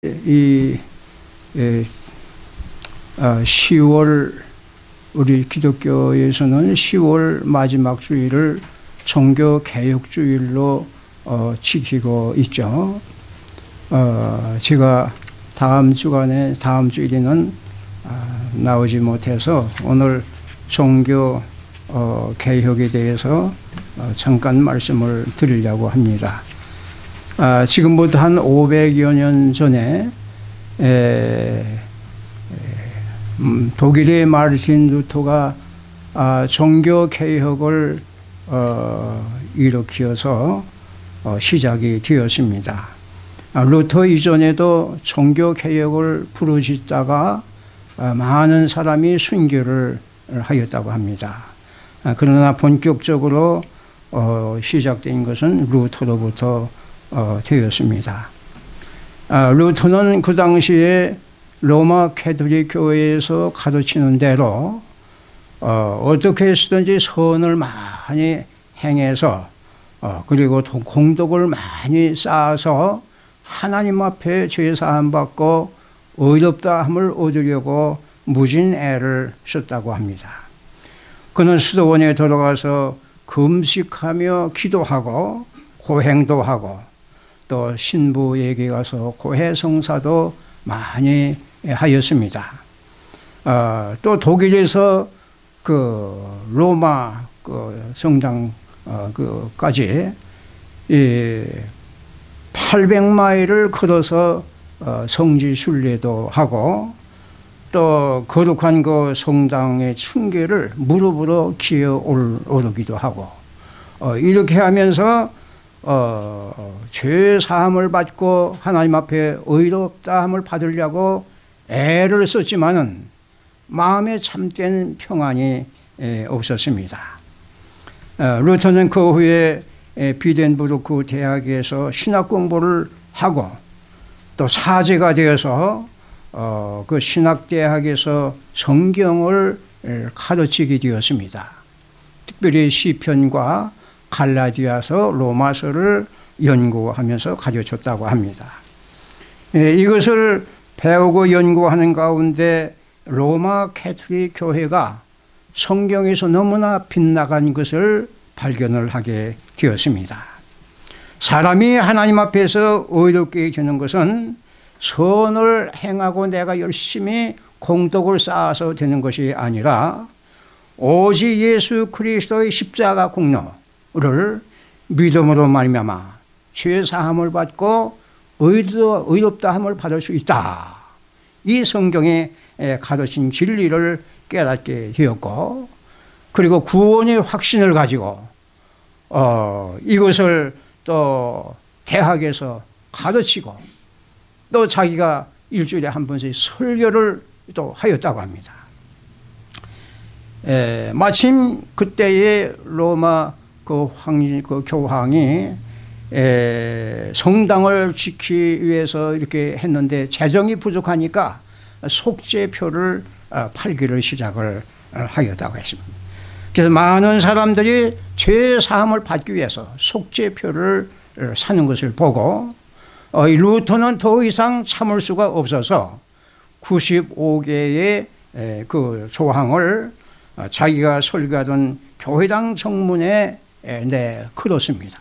이 10월 우리 기독교에서는 10월 마지막 주일을 종교 개혁 주일로 지키고 있죠. 제가 다음 주일에는 나오지 못해서 오늘 종교 개혁에 대해서 잠깐 말씀을 드리려고 합니다. 지금부터 한 500여 년 전에 독일의 마르틴 루터가 종교 개혁을 일으켜서 시작이 되었습니다. 루터 이전에도 종교 개혁을 부르짖다가 많은 사람이 순교를 하였다고 합니다. 그러나 본격적으로 시작된 것은 루터로부터 되었습니다. 루터는 그 당시에 로마 캐톨릭 교회에서 가르치는 대로 어떻게 해서든지 선을 많이 행해서 그리고 공덕을 많이 쌓아서 하나님 앞에 죄사함 받고 의롭다함을 얻으려고 무진 애를 썼다고 합니다. 그는 수도원에 들어가서 금식하며 기도하고 고행도 하고 또 신부에게 가서 고해성사도 많이 하였습니다. 또 독일에서 그 로마 그 성당까지 800마일을 걸어서 성지 순례도 하고 또 거룩한 그 성당의 층계를 무릎으로 기어 오르기도 하고 이렇게 하면서 죄 사함을 받고 하나님 앞에 의롭다함을 받으려고 애를 썼지만은 마음에 참된 평안이 없었습니다. 루터는 그 후에 비덴부르크 대학에서 신학 공부를 하고 또 사제가 되어서 그 신학대학에서 성경을 가르치게 되었습니다. 특별히 시편과 갈라디아서, 로마서를 연구하면서 가르쳤다고 합니다. 이것을 배우고 연구하는 가운데 로마 캐톨릭 교회가 성경에서 너무나 빗나간 것을 발견을 하게 되었습니다. 사람이 하나님 앞에서 의롭게 되는 것은 선을 행하고 내가 열심히 공덕을 쌓아서 되는 것이 아니라 오직 예수 그리스도의 십자가 공로를 믿음으로 말미암아 죄 사함을 받고 의롭다함을 받을 수 있다. 이 성경에 가르친 진리를 깨닫게 되었고 그리고 구원의 확신을 가지고 이것을 또 대학에서 가르치고 또 자기가 일주일에 한 번씩 설교를 또 하였다고 합니다. 마침 그때의 로마 그 교황이 성당을 지키기 위해서 이렇게 했는데 재정이 부족하니까 속죄표를 팔기를 시작을 하였다고 했습니다. 그래서 많은 사람들이 죄 사함을 받기 위해서 속죄표를 사는 것을 보고 루터는 더 이상 참을 수가 없어서 95개의 그 조항을 자기가 설교하던 교회당 정문에 걸었습니다.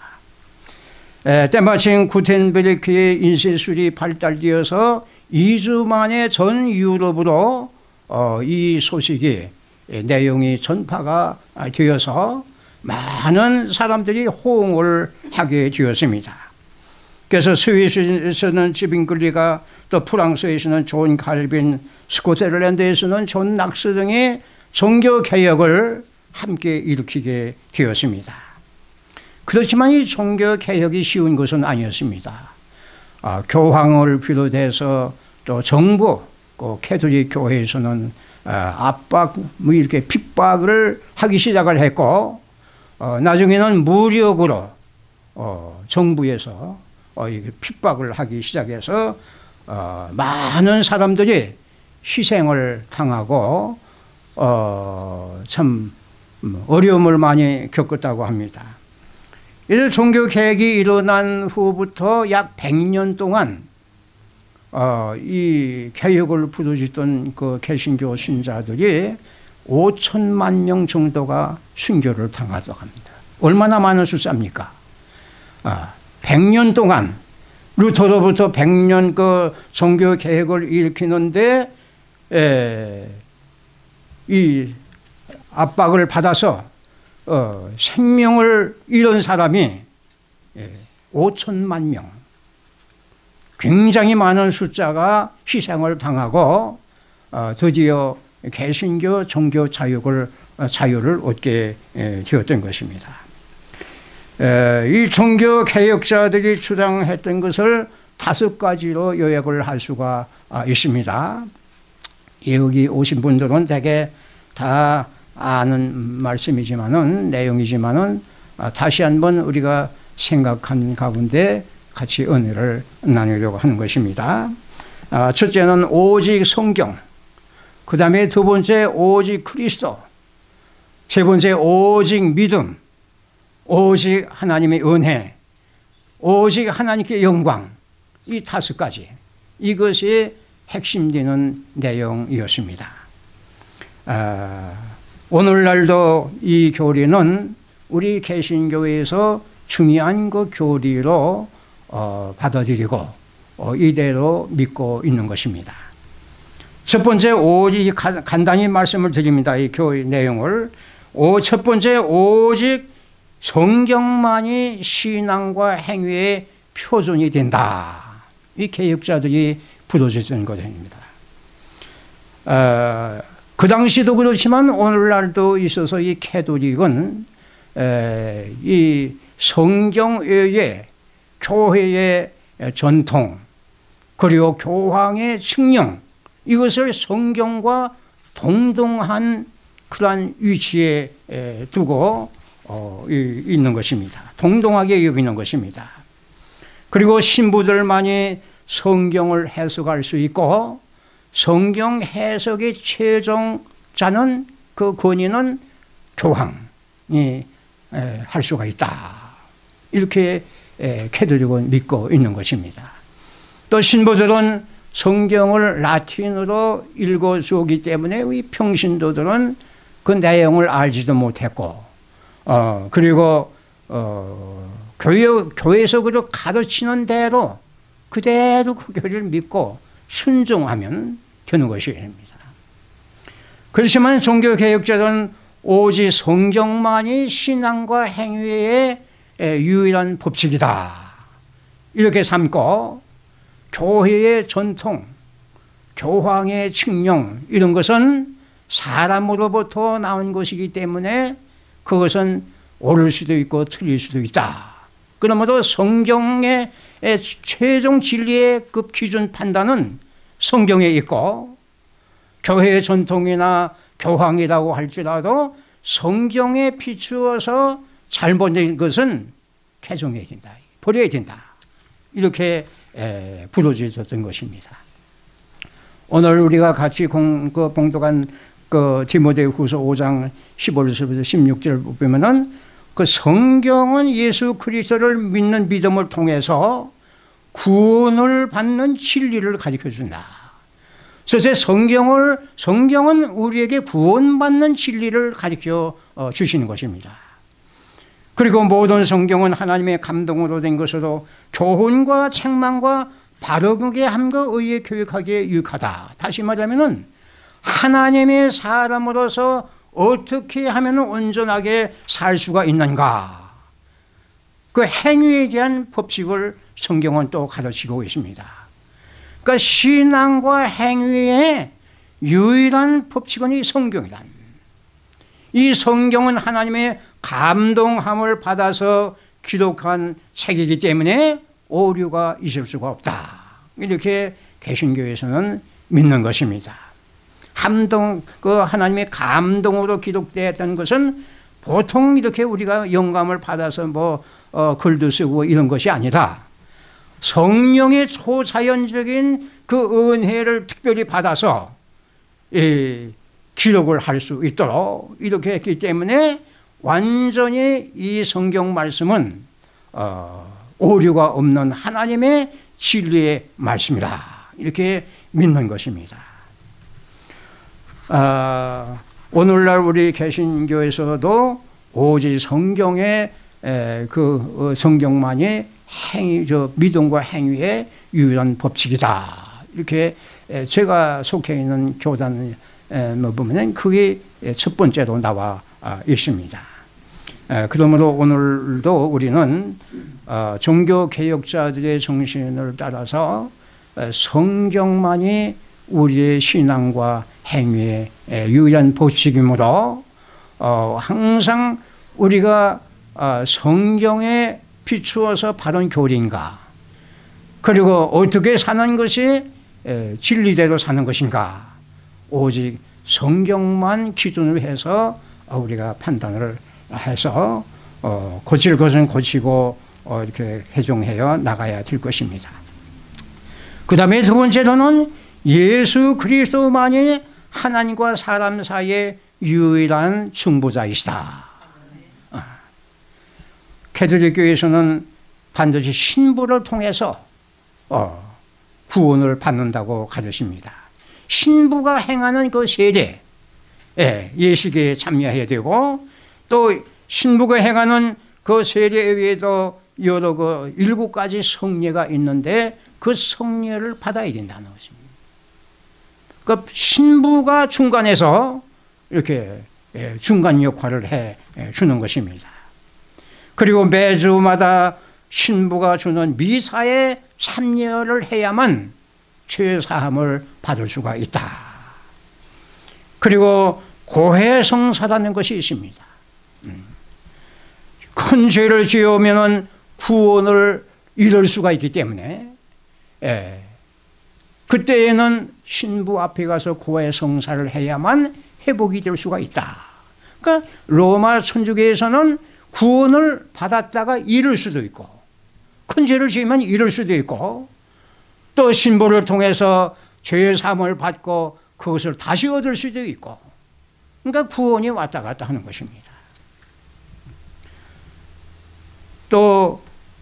때마침 구텐베르크의 인쇄술이 발달되어서 2주 만에 전 유럽으로 이 소식이 내용이 전파가 되어서 많은 사람들이 호응을 하게 되었습니다. 그래서 스위스에서는 지빙글리가 또 프랑스에서는 존 칼빈, 스코틀랜드에서는 존 낙스 등이 종교개혁을 함께 일으키게 되었습니다. 그렇지만 이 종교개혁이 쉬운 것은 아니었습니다. 교황을 비롯해서 또 정부, 캐톨릭 교회에서는 압박, 이렇게 핍박을 하기 시작을 했고 나중에는 무력으로 정부에서 핍박을 하기 시작해서 많은 사람들이 희생을 당하고 참 어려움을 많이 겪었다고 합니다. 이제 종교개혁이 일어난 후부터 약 100년 동안 이 개혁을 부르짖던 그 개신교 신자들이 5천만 명 정도가 순교를 당하다고 합니다. 얼마나 많은 숫자입니까? 100년 동안 루터로부터 100년 그 종교 개혁을 일으키는데 이 압박을 받아서 생명을 잃은 사람이 5천만 명, 굉장히 많은 숫자가 희생을 당하고 드디어 개신교 종교 자유를 얻게 되었던 것입니다. 이 종교 개혁자들이 주장했던 것을 5가지로 요약을 할 수가 있습니다. 여기 오신 분들은 대개 다 아는 말씀이지만은, 내용이지만은 다시 한번 우리가 생각한 가운데 같이 은혜를 나누려고 하는 것입니다. 첫째는 오직 성경, 그 다음에 두 번째 오직 그리스도, 세 번째 오직 믿음, 오직 하나님의 은혜, 오직 하나님께 영광, 이 5가지, 이것이 핵심되는 내용이었습니다. 오늘날도 이 교리는 우리 개신교에서 중요한 그 교리로 받아들이고 이대로 믿고 있는 것입니다. 첫 번째, 오직 간단히 말씀을 드립니다. 이 교리 내용을. 첫 번째, 오직 성경만이 신앙과 행위의 표준이 된다. 이 개혁자들이 부르짖던 것입니다. 그 당시도 그렇지만 오늘날도 있어서 이 캐톨릭은 이 성경 외에 교회의 전통, 그리고 교황의 칙령, 이것을 성경과 동등한 그러한 위치에 두고 있는 것입니다. 동등하게 여기는 것입니다. 그리고 신부들만이 성경을 해석할 수 있고, 성경 해석의 최종자는, 그 권위는 교황이 할 수가 있다. 이렇게 캐톨릭은 믿고 있는 것입니다. 또 신부들은 성경을 라틴어로 읽어주기 때문에 우리 평신도들은 그 내용을 알지도 못했고, 그리고 교회에서 그저 가르치는 대로 그대로 그 교리를 믿고 순종하면 되는 것입니다. 그렇지만 종교개혁자들은 오직 성경만이 신앙과 행위의 유일한 법칙이다, 이렇게 삼고, 교회의 전통, 교황의 칙령, 이런 것은 사람으로부터 나온 것이기 때문에 그것은 옳을 수도 있고 틀릴 수도 있다. 그러므로 성경의 최종 진리의 그 기준 판단은 성경에 있고, 교회의 전통이나 교황이라고 할지라도 성경에 비추어서 잘못된 것은 개정해야 된다, 버려야 된다, 이렇게 부르짖었던 것입니다. 오늘 우리가 같이 봉독한 그 디모데후서 5장 15절부터 16절 보면은, 그 성경은 예수 그리스도를 믿는 믿음을 통해서 구원을 받는 진리를 가르쳐 준다. 그래서 성경은 우리에게 구원받는 진리를 가르쳐 주시는 것입니다. 그리고 모든 성경은 하나님의 감동으로 된 것으로 교훈과 책망과 바르게 함과 의에 교육하기에 유익하다. 다시 말하면은 하나님의 사람으로서 어떻게 하면 온전하게 살 수가 있는가, 그 행위에 대한 법칙을 성경은 또 가르치고 있습니다. 그러니까 신앙과 행위의 유일한 법칙은 이 성경이다. 이 성경은 하나님의 감동함을 받아서 기록한 책이기 때문에 오류가 있을 수가 없다, 이렇게 개신교에서는 믿는 것입니다. 그 하나님의 감동으로 기록되었던 것은 보통 이렇게 우리가 영감을 받아서 글도 쓰고 이런 것이 아니라 성령의 초자연적인 그 은혜를 특별히 받아서 기록을 할 수 있도록 이렇게 했기 때문에 완전히 이 성경 말씀은 오류가 없는 하나님의 진리의 말씀이다, 이렇게 믿는 것입니다. 오늘날 우리 개신교에서도 오직 성경의 그 성경만이 믿음과 행위의 유일한 법칙이다. 이렇게 제가 속해 있는 교단을 보면 그게 첫 번째로 나와 있습니다. 그러므로 오늘도 우리는 종교개혁자들의 정신을 따라서 성경만이 우리의 신앙과 행위의 유일한 법칙이므로 항상 우리가 성경에 비추어서 바른 교리인가, 그리고 어떻게 사는 것이 진리대로 사는 것인가, 오직 성경만 기준으로 해서 우리가 판단을 해서 고칠 것은 고치고 이렇게 회종하여 나가야 될 것입니다. 그 다음에 두 번째로는 예수 그리스도만이 하나님과 사람 사이의 유일한 중보자이시다. 가톨릭 교회에서는 반드시 신부를 통해서 구원을 받는다고 가르칩니다. 신부가 행하는 그 세례, 예식에 참여해야 되고, 또 신부가 행하는 그 세례 외에도 여러 7가지 성례가 있는데 그 성례를 받아야 된다는 것입니다. 그러니까 신부가 중간에서 이렇게 중간 역할을 해 주는 것입니다. 그리고 매주마다 신부가 주는 미사에 참여를 해야만 죄 사함을 받을 수가 있다. 그리고 고해성사라는 것이 있습니다. 큰 죄를 지으면 구원을 잃을 수가 있기 때문에 그때에는 신부 앞에 가서 고해성사를 해야만 회복이 될 수가 있다. 그러니까 로마 천주교에서는 구원을 받았다가 잃을 수도 있고, 큰 죄를 지으면 잃을 수도 있고, 또 신부를 통해서 죄의 사함을 받고 그것을 다시 얻을 수도 있고, 그러니까 구원이 왔다 갔다 하는 것입니다. 또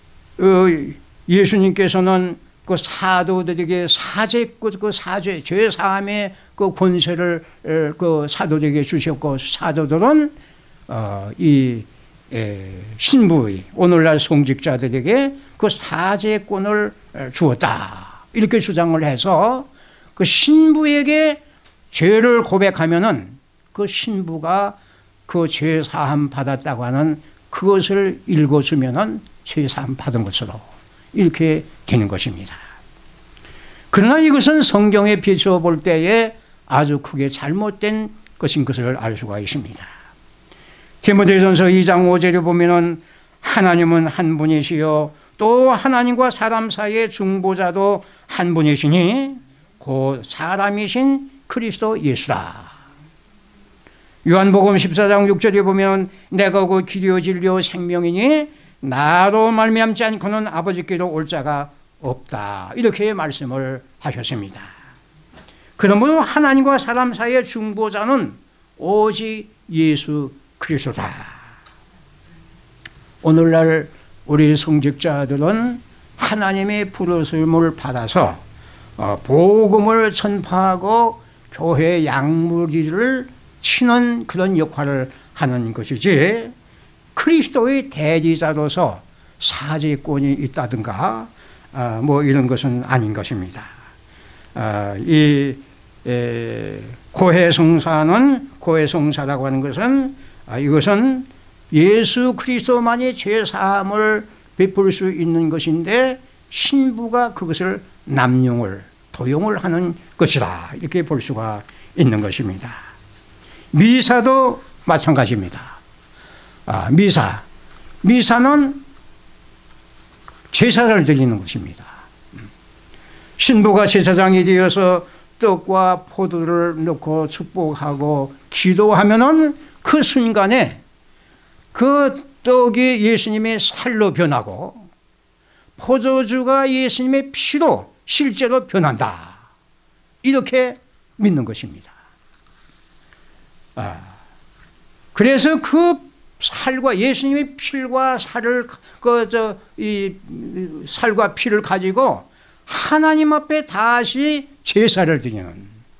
예수님께서는 그 사도들에게 사죄, 죄 사함의 그 권세를 그 사도들에게 주셨고, 사도들은 이 신부의 오늘날 성직자들에게 그 사죄권을 주었다. 이렇게 주장을 해서 그 신부에게 죄를 고백하면은 그 신부가 그 죄 사함 받았다고 하는 그것을 읽어주면은 죄 사함 받은 것으로 이렇게 되는 것입니다. 그러나 이것은 성경에 비추어 볼 때에 아주 크게 잘못된 것인 것을 알 수가 있습니다. 디모데전서 2장 5절에 보면은 하나님은 한 분이시요 또 하나님과 사람 사이의 중보자도 한 분이시니 곧 사람이신 그리스도 예수라. 요한복음 14장 6절에 보면 내가 곧 길이요 진리요 생명이니 나로 말미암지 않고는 아버지께로 올 자가 없다. 이렇게 말씀을 하셨습니다. 그러므로 하나님과 사람 사이의 중보자는 오직 예수 그리스도다. 오늘날 우리 성직자들은 하나님의 부르심을 받아서 복음을 전파하고 교회 양무리를 치는 그런 역할을 하는 것이지, 그리스도의 대리자로서 사제권이 있다든가 뭐 이런 것은 아닌 것입니다. 이 고해성사라고 하는 것은 이것은 예수 그리스도만이 죄 사함을 베풀 수 있는 것인데 신부가 그것을 도용을 하는 것이다. 이렇게 볼 수가 있는 것입니다. 미사도 마찬가지입니다. 미사는 제사를 드리는 것입니다. 신부가 제사장이 되어서 떡과 포도를 넣고 축복하고 기도하면은 그 순간에 그 떡이 예수님의 살로 변하고 포도주가 예수님의 피로 실제로 변한다. 이렇게 믿는 것입니다. 그래서 그 살과 예수님의 살과 피를 가지고 하나님 앞에 다시 제사를 드리는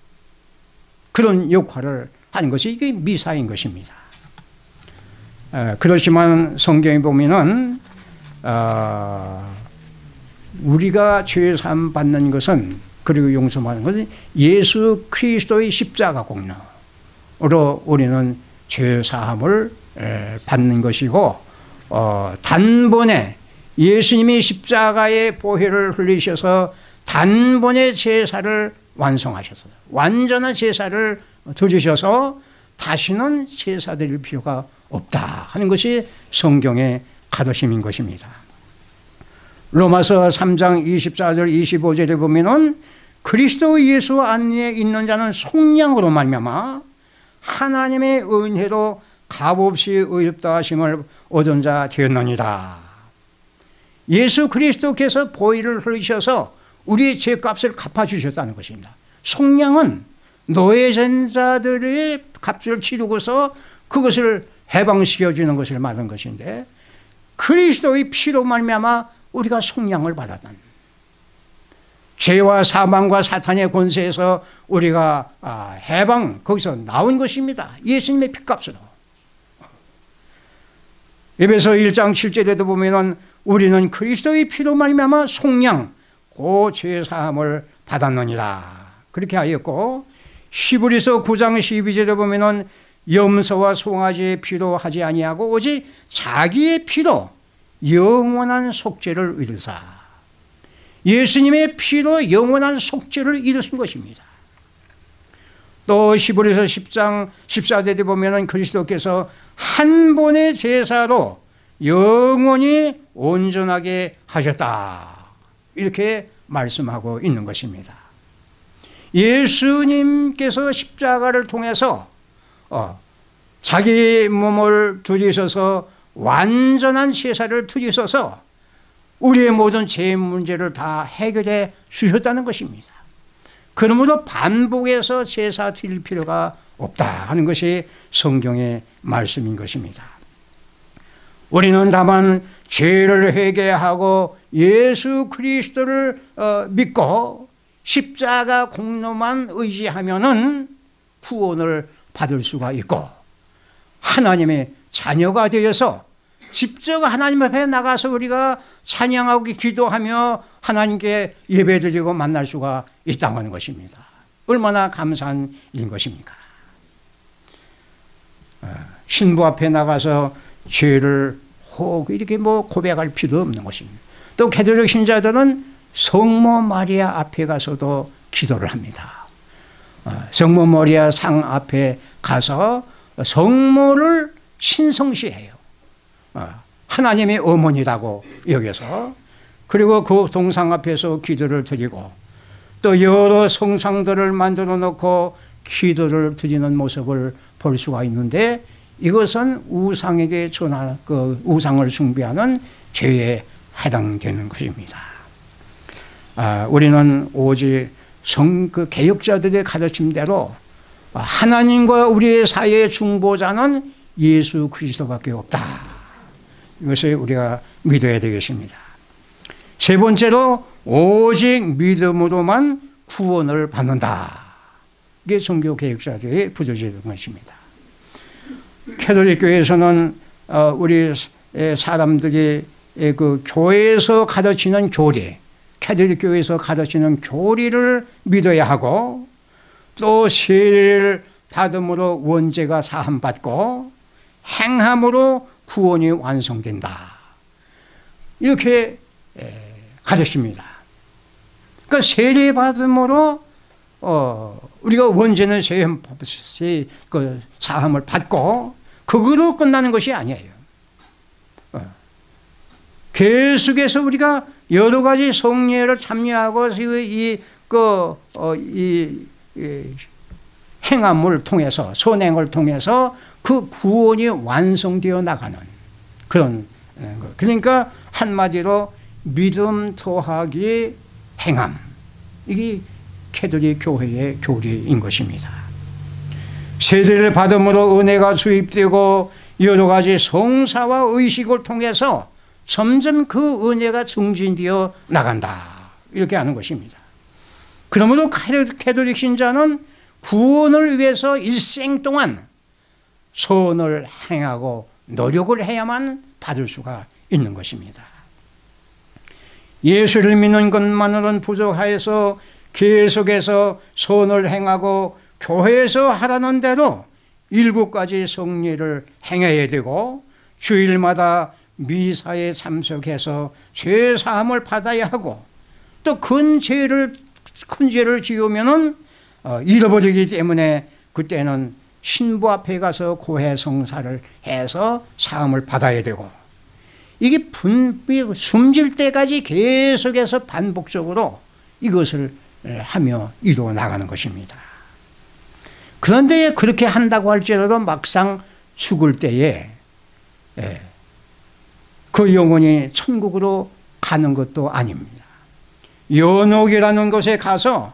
그런 역할을 하는 것이 이게 미사인 것입니다. 그렇지만 성경에 보면은 우리가 죄사함 받는 것은, 그리고 용서받는 것은 예수 그리스도의 십자가 공로로 우리는 죄사함을 받는 것이고, 단번에 예수님이 십자가의 보혈을 흘리셔서 단번에 제사를 완성하셔서 완전한 제사를 드리셔서 다시는 제사 드릴 필요가 없다 하는 것이 성경의 가르침인 것입니다. 로마서 3장 24절 25절에 보면은 그리스도 예수 안에 있는 자는 속량으로 말미암아 하나님의 은혜로 값없이 의롭다 하심을 얻은 자 되었느니라. 예수 그리스도께서 보혈을 흘리셔서 우리의 죄값을 갚아주셨다는 것입니다. 속량은 노예된 자들의 값을 치르고서 그것을 해방시켜주는 것을 말하는 것인데, 그리스도의 피로 말미암아 우리가 속량을 받았다는, 죄와 사망과 사탄의 권세에서 우리가 해방, 거기서 나온 것입니다. 예수님의 피값으로. 에베소 1장 7절에도 보면은 우리는 그리스도의 피로 말미암아 속량, 고 죄사함을 받았느니라 그렇게 하였고, 히브리서 9장 12절에 보면은 염소와 송아지의 피로 하지 아니하고 오직 자기의 피로 영원한 속죄를 이루사, 예수님의 피로 영원한 속죄를 이루신 것입니다. 또 히브리서 10장 14절에 보면은 그리스도께서 한 번의 제사로 영원히 온전하게 하셨다 이렇게 말씀하고 있는 것입니다. 예수님께서 십자가를 통해서 자기 몸을 드리셔서 완전한 제사를 드리셔서 우리의 모든 죄 문제를 다 해결해 주셨다는 것입니다. 그러므로 반복해서 제사 드릴 필요가 없다 하는 것이 성경의 말씀인 것입니다. 우리는 다만 죄를 회개하고 예수 그리스도를 믿고 십자가 공로만 의지하면은 구원을 받을 수가 있고, 하나님의 자녀가 되어서 직접 하나님 앞에 나가서 우리가 찬양하고 기도하며 하나님께 예배드리고 만날 수가 있다고 하는 것입니다. 얼마나 감사한 일인 것입니까? 신부 앞에 나가서 죄를 혹 이렇게 고백할 필요 없는 것입니다. 또 개도적 신자들은 성모 마리아 앞에 가서도 기도를 합니다. 성모 마리아 상 앞에 가서 성모를 신성시해요. 하나님의 어머니라고 여겨서, 그리고 그 동상 앞에서 기도를 드리고, 또 여러 성상들을 만들어 놓고 기도를 드리는 모습을 볼 수가 있는데, 이것은 우상에게 우상을 숭배하는 죄에 해당되는 것입니다. 우리는 오직 그 개혁자들의 가르침대로 하나님과 우리의 사이의 중보자는 예수 그리스도밖에 없다. 이것을 우리가 믿어야 되겠습니다. 세 번째로 오직 믿음으로만 구원을 받는다. 이게 종교 개혁자들의 부조리인 것입니다. 캐톨릭 교회에서는 우리 사람들이 그 교회에서 가르치는 교리, 캐톨릭 교회에서 가르치는 교리를 믿어야 하고, 또 세례를 받음으로 원죄가 사함받고 행함으로 구원이 완성된다. 이렇게 가르칩니다. 그러니까 세례 받음으로 우리가 원죄는 사함을 받고 그거로 끝나는 것이 아니에요. 계속해서 우리가 여러 가지 성례를 참여하고 이 행함을 통해서, 선행을 통해서 그 구원이 완성되어 나가는 그런 것. 그러니까 한마디로 믿음 더하기 행함, 이게 캐톨릭 교회의 교리인 것입니다. 세례를 받음으로 은혜가 주입되고 여러 가지 성사와 의식을 통해서 점점 그 은혜가 증진되어 나간다. 이렇게 하는 것입니다. 그러므로 가톨릭 신자는 구원을 위해서 일생 동안 선을 행하고 노력을 해야만 받을 수가 있는 것입니다. 예수를 믿는 것만으로는 부족하여서 계속해서 선을 행하고 교회에서 하라는 대로 7가지 성례를 행해야 되고 주일마다 미사에 참석해서 죄 사함을 받아야 하고 또 큰 죄를 지으면은 잃어버리기 때문에 그때는 신부 앞에 가서 고해성사를 해서 사함을 받아야 되고 이게 숨질 때까지 계속해서 반복적으로 이것을 하며 이루어 나가는 것입니다. 그런데 그렇게 한다고 할지라도 막상 죽을 때에 그 영혼이 천국으로 가는 것도 아닙니다. 연옥이라는 곳에 가서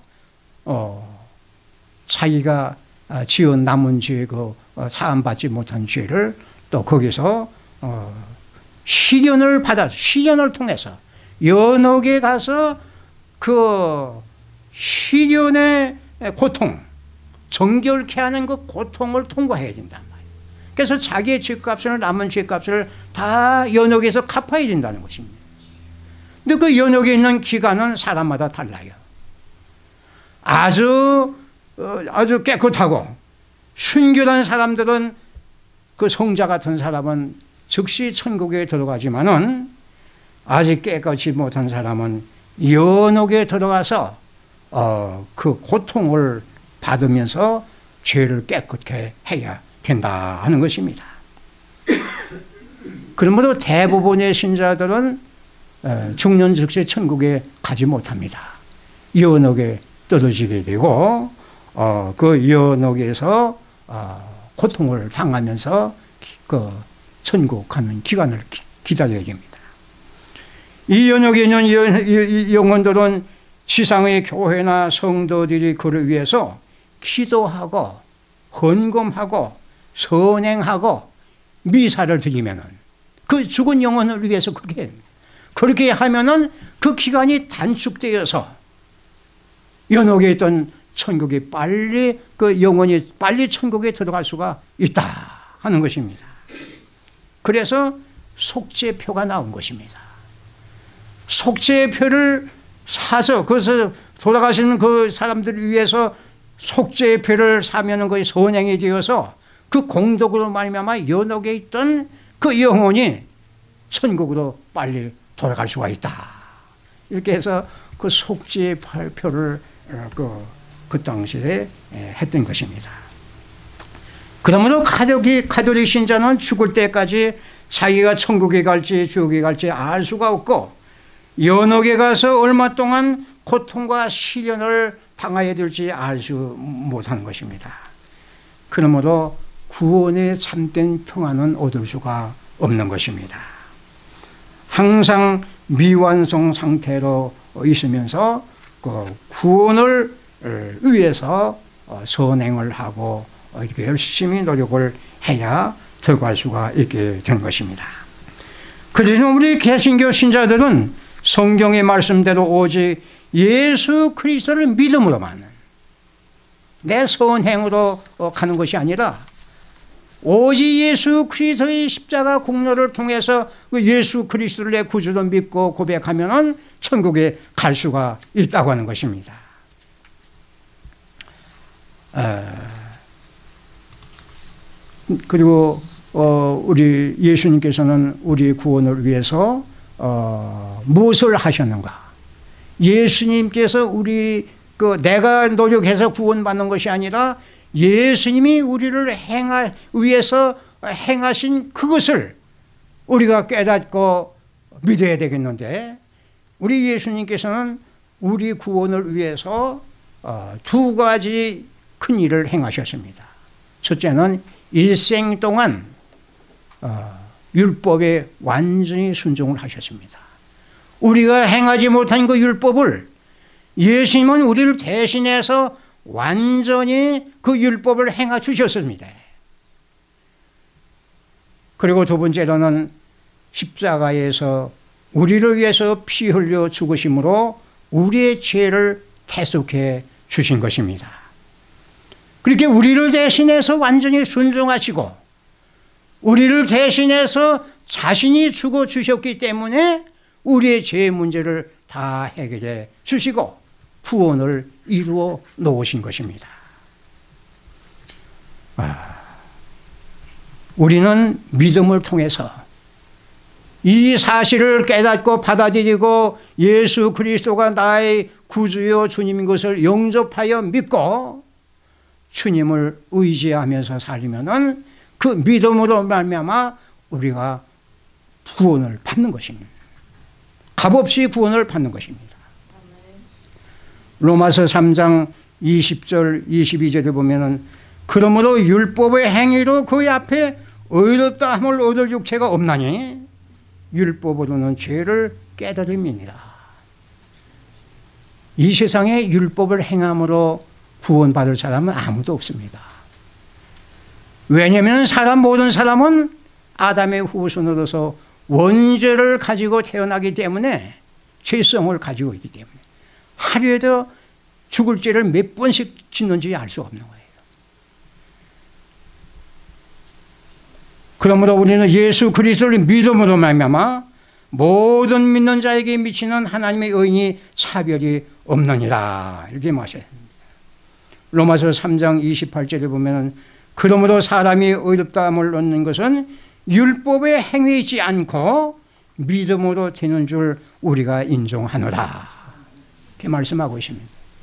자기가 지은 남은 죄, 사함받지 못한 죄를 또 거기서 시련을 받아서 시련을 통해서 연옥에 가서 그 시련의 고통, 정결케 하는 그 고통을 통과해야 된단 말이에요. 그래서 자기의 죄값을 남은 죄값을 다 연옥에서 갚아야 된다는 것입니다. 근데 그 연옥에 있는 기간은 사람마다 달라요. 아주 깨끗하고 순결한 사람들은 그 성자 같은 사람은 즉시 천국에 들어가지만은 아직 깨끗이 못한 사람은 연옥에 들어가서 그 고통을 받으면서 죄를 깨끗게 해야 된다 하는 것입니다. 그러므로 대부분의 신자들은 죽는 즉시 천국에 가지 못합니다. 연옥에 떨어지게 되고 그 연옥에서 고통을 당하면서 그 천국 가는 기간을 기다려야 됩니다. 이 연옥에 있는 영혼들은 지상의 교회나 성도들이 그를 위해서 기도하고 헌금하고 선행하고 미사를 드리면은 그 죽은 영혼을 위해서 그렇게 하면은 그 기간이 단축되어서 연옥에 있던 천국이 그 영혼이 빨리 천국에 들어갈 수가 있다 하는 것입니다. 그래서 속죄표가 나온 것입니다. 속죄표를 사서 그래서 돌아가시는 그 사람들을 위해서 속죄표를 사면은 거의 선행이 되어서 그 공덕으로 말미암아 연옥에 있던 그 영혼이 천국으로 빨리 돌아갈 수가 있다. 이렇게 해서 그 속죄표를 그 당시에 했던 것입니다. 그러므로 가톨릭 신자는 죽을 때까지 자기가 천국에 갈지 지옥에 갈지 알 수가 없고 연옥에 가서 얼마 동안 고통과 시련을 당해야 될지 알 수 못하는 것입니다. 그러므로 구원의 참된 평안은 얻을 수가 없는 것입니다. 항상 미완성 상태로 있으면서 그 구원을 위해서 선행을 하고 이렇게 열심히 노력을 해야 들어갈 수가 있게 된 것입니다. 그래서 우리 개신교 신자들은 성경의 말씀대로 오직 예수 그리스도를 믿음으로만 내 선행으로 가는 것이 아니라 오직 예수 그리스도의 십자가 공로를 통해서 예수 그리스도를 내 구주로 믿고 고백하면 천국에 갈 수가 있다고 하는 것입니다. 그리고 우리 예수님께서는 우리 구원을 위해서 무엇을 하셨는가? 예수님께서 내가 노력해서 구원받는 것이 아니라 예수님이 우리를 위해서 행하신 그것을 우리가 깨닫고 믿어야 되겠는데 우리 예수님께서는 우리 구원을 위해서 2가지 큰 일을 행하셨습니다. 첫째는 일생 동안 율법에 완전히 순종을 하셨습니다. 우리가 행하지 못한 그 율법을 예수님은 우리를 대신해서 완전히 그 율법을 행하 주셨습니다. 그리고 2번째로는 십자가에서 우리를 위해서 피 흘려 죽으심으로 우리의 죄를 대속해 주신 것입니다. 그렇게 우리를 대신해서 완전히 순종하시고 우리를 대신해서 자신이 죽어 주셨기 때문에 우리의 죄의 문제를 다 해결해 주시고 구원을 이루어 놓으신 것입니다. 우리는 믿음을 통해서 이 사실을 깨닫고 받아들이고 예수 그리스도가 나의 구주요 주님인 것을 영접하여 믿고 주님을 의지하면서 살면은 그 믿음으로 말미암아 우리가 구원을 받는 것입니다. 값없이 구원을 받는 것입니다. 로마서 3장 20절 22절에 보면은 그러므로 율법의 행위로 그의 앞에 의롭다 함을 얻을 육체가 없나니 율법으로는 죄를 깨달음이니라. 이 세상에 율법을 행함으로 구원받을 사람은 아무도 없습니다. 왜냐하면 모든 사람은 아담의 후손으로서 원죄를 가지고 태어나기 때문에 죄성을 가지고 있기 때문에 하루에도 죽을 죄를 몇 번씩 짓는지 알 수 없는 거예요. 그러므로 우리는 예수 그리스도를 믿음으로 말미암아 모든 믿는 자에게 미치는 하나님의 의인이 차별이 없느니라 이렇게 말하십니다. 로마서 3장 28절에 보면 그러므로 사람이 의롭다함을 얻는 것은 율법의 행위이지 않고 믿음으로 되는 줄 우리가 인정하노라 이렇게 말씀하고 있습니다.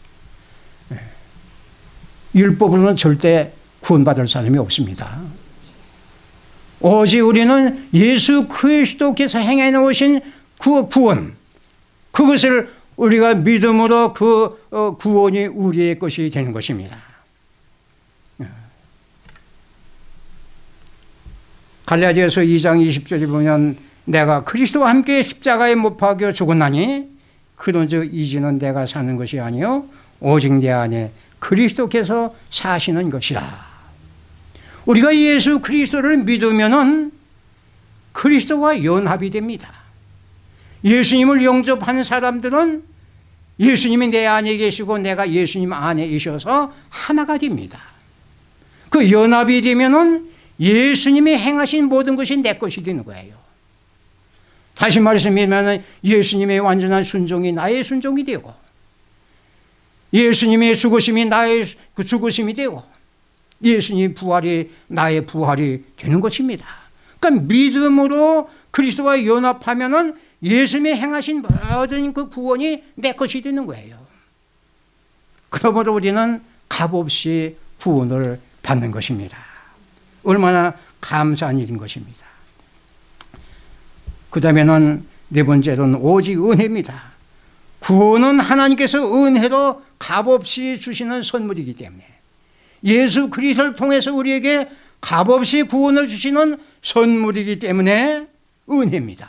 율법으로는 절대 구원받을 사람이 없습니다. 오직 우리는 예수 그리스도께서 행해 놓으신 그 구원, 그것을 우리가 믿음으로 그 구원이 우리의 것이 되는 것입니다. 갈라디아서 2장 20절에 보면 내가 그리스도와 함께 십자가에 못 박혀 죽었나니 그런즉 이제는 내가 사는 것이 아니요 오직 내 안에 그리스도께서 사시는 것이라. 우리가 예수 그리스도를 믿으면은 그리스도와 연합이 됩니다. 예수님을 영접하는 사람들은 예수님이 내 안에 계시고 내가 예수님 안에 계셔서 하나가 됩니다. 그 연합이 되면은 예수님이 행하신 모든 것이 내 것이 되는 거예요. 다시 말씀드리면 예수님의 완전한 순종이 나의 순종이 되고 예수님의 죽으심이 나의 그 죽으심이 되고 예수님 부활이 나의 부활이 되는 것입니다. 그러니까 믿음으로 그리스도와 연합하면은 예수님이 행하신 모든 그 구원이 내 것이 되는 거예요. 그러므로 우리는 값없이 구원을 받는 것입니다. 얼마나 감사한 일인 것입니다. 그 다음에는 네 번째로는 오직 은혜입니다. 구원은 하나님께서 은혜로 값없이 주시는 선물이기 때문에 예수 그리스도를 통해서 우리에게 값없이 구원을 주시는 선물이기 때문에 은혜입니다.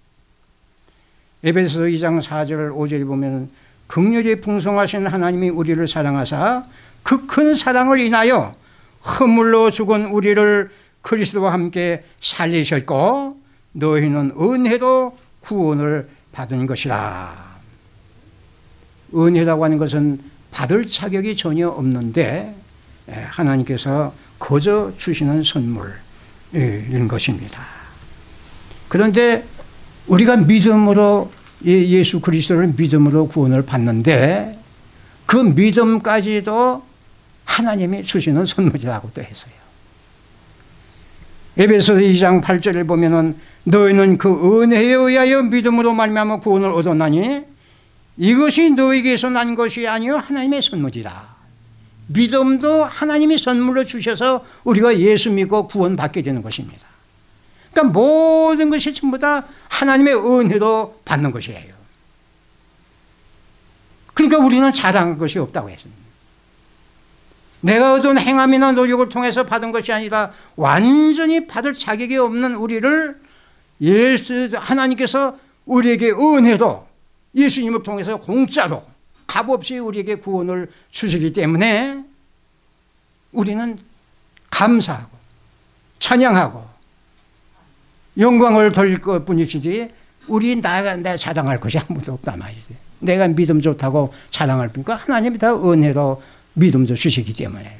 에베소서 2장 4절 5절에 보면 긍휼이 풍성하신 하나님이 우리를 사랑하사 그 큰 사랑을 인하여 허물로 죽은 우리를 그리스도와 함께 살리셨고 너희는 은혜로 구원을 받은 것이라. 은혜라고 하는 것은 받을 자격이 전혀 없는데 하나님께서 거저 주시는 선물인 것입니다. 그런데 우리가 믿음으로 예수 그리스도를 믿음으로 구원을 받는데 그 믿음까지도 하나님이 주시는 선물이라고 또 했어요. 에베소서 2장 8절을 보면은 너희는 그 은혜에 의하여 믿음으로 말미암아 구원을 얻었나니 이것이 너희에게서 난 것이 아니요 하나님의 선물이라. 믿음도 하나님이 선물로 주셔서 우리가 예수 믿고 구원받게 되는 것입니다. 그러니까 모든 것이 전부 다 하나님의 은혜로 받는 것이에요. 그러니까 우리는 자랑할 것이 없다고 했습니다. 내가 얻은 행함이나 노력을 통해서 받은 것이 아니라 완전히 받을 자격이 없는 우리를 하나님께서 우리에게 은혜로 예수님을 통해서 공짜로 값없이 우리에게 구원을 주시기 때문에 우리는 감사하고 찬양하고 영광을 돌릴 것 뿐이지 우리 내가 자랑할 것이 아무도 없단 말이지. 내가 믿음 좋다고 자랑할 뿐이니까 하나님이 다 은혜로 믿음도 주시기 때문에.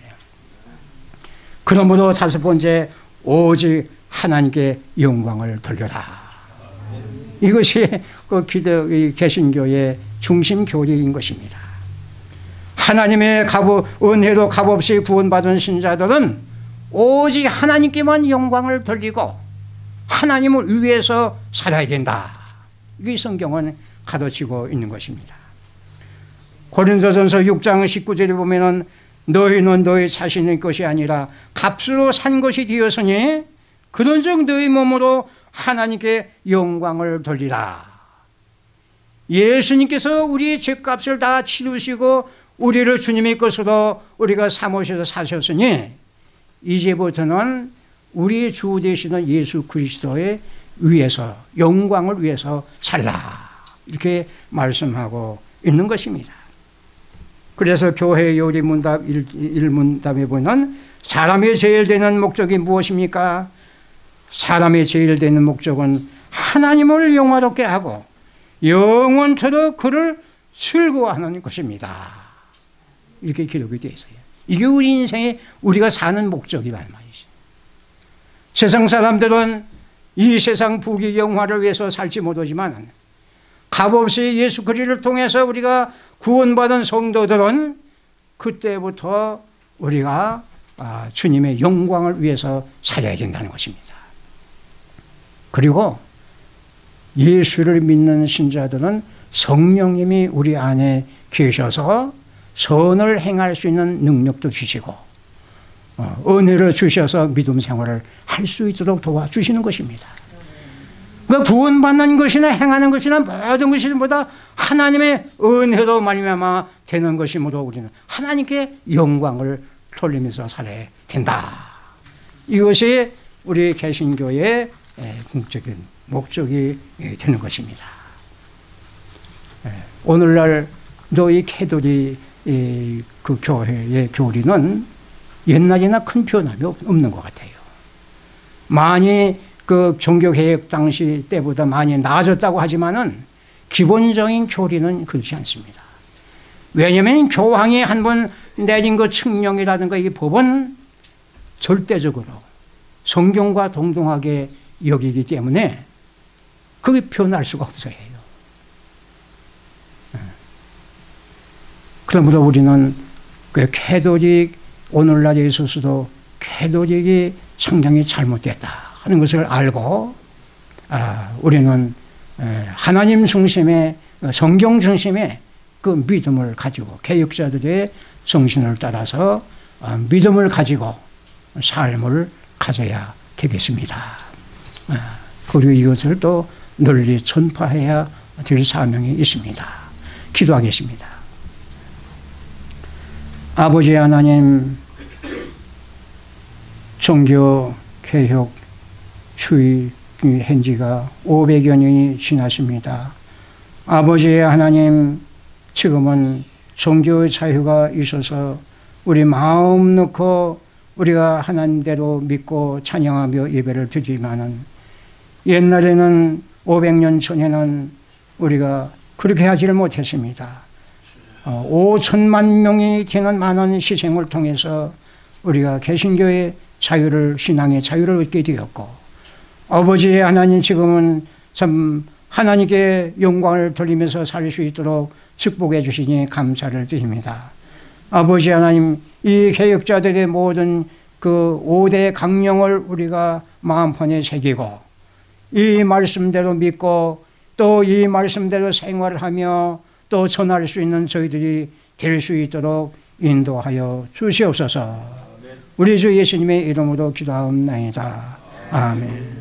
그러므로 다섯 번째, 오직 하나님께 영광을 돌려라. 이것이 그 개신교의 중심 교리인 것입니다. 하나님의 은혜로 값없이 구원받은 신자들은 오직 하나님께만 영광을 돌리고 하나님을 위해서 살아야 된다. 이게 성경은 가르치고 있는 것입니다. 고린도전서 6장 19절에 보면은 너희는 너희 자신의 것이 아니라 값으로 산 것이 되었으니 그런즉 너희 몸으로 하나님께 영광을 돌리라. 예수님께서 우리의 죄값을 다 치르시고 우리를 주님의 것으로 우리가 삼으셔서 사셨으니 이제부터는 우리 주 되시는 예수 그리스도의 위해서 영광을 위해서 살라. 이렇게 말씀하고 있는 것입니다. 그래서 교회 요리문답 1문답에 보면 사람이 제일 되는 목적이 무엇입니까? 사람이 제일 되는 목적은 하나님을 영화롭게 하고 영원토록 그를 즐거워하는 것입니다. 이렇게 기록이 되어 있어요. 이게 우리 인생에 우리가 사는 목적이란 말이죠. 세상 사람들은 이 세상 부귀 영화를 위해서 살지 못하지만 값없이 예수 그리스도를 통해서 우리가 구원받은 성도들은 그때부터 우리가 주님의 영광을 위해서 살아야 된다는 것입니다. 그리고 예수를 믿는 신자들은 성령님이 우리 안에 계셔서 선을 행할 수 있는 능력도 주시고 은혜를 주셔서 믿음 생활을 할 수 있도록 도와주시는 것입니다. 그 구원받는 것이나 행하는 것이나 모든 것보다 하나님의 은혜로 말미암아 되는 것이므로 우리는 하나님께 영광을 돌리면서 살아야 된다. 이것이 우리 개신교의 궁극적인 목적이 되는 것입니다. 오늘날도 이 캐톨릭 그 교회의 교리는 옛날이나 큰 변함이 없는 것 같아요. 많이 그 종교개혁 당시 때보다 많이 나아졌다고 하지만은 기본적인 교리는 그렇지 않습니다. 왜냐하면 교황이 한번 내린 그 칙령이라든가 이 법은 절대적으로 성경과 동등하게 여기기 때문에 그게 변할 수가 없어요. 그러므로 우리는 그 캐톨릭 오늘날에 있어서도 캐톨릭이 상당히 잘못됐다 하는 것을 알고 우리는 하나님 중심의 성경 중심의 그 믿음을 가지고 개혁자들의 정신을 따라서 믿음을 가지고 삶을 가져야 되겠습니다. 그리고 이것을 또 널리 전파해야 될 사명이 있습니다. 기도하겠습니다. 아버지 하나님, 종교 개혁 추이한 지가 500여 년이 지났습니다. 아버지 하나님, 지금은 종교의 자유가 있어서 우리 마음 놓고 우리가 하나님대로 믿고 찬양하며 예배를 드리지만은 옛날에는 500년 전에는 우리가 그렇게 하지를 못했습니다. 5천만 명이 되는 많은 희생을 통해서 우리가 개신교의 자유를, 신앙의 자유를 얻게 되었고, 아버지 하나님, 지금은 참 하나님께 영광을 돌리면서 살 수 있도록 축복해 주시니 감사를 드립니다. 아버지 하나님, 이 개혁자들의 모든 그 5대 강령을 우리가 마음판에 새기고 이 말씀대로 믿고 또 이 말씀대로 생활하며 또 전할 수 있는 저희들이 될 수 있도록 인도하여 주시옵소서. 우리 주 예수님의 이름으로 기도하옵나이다. 아멘.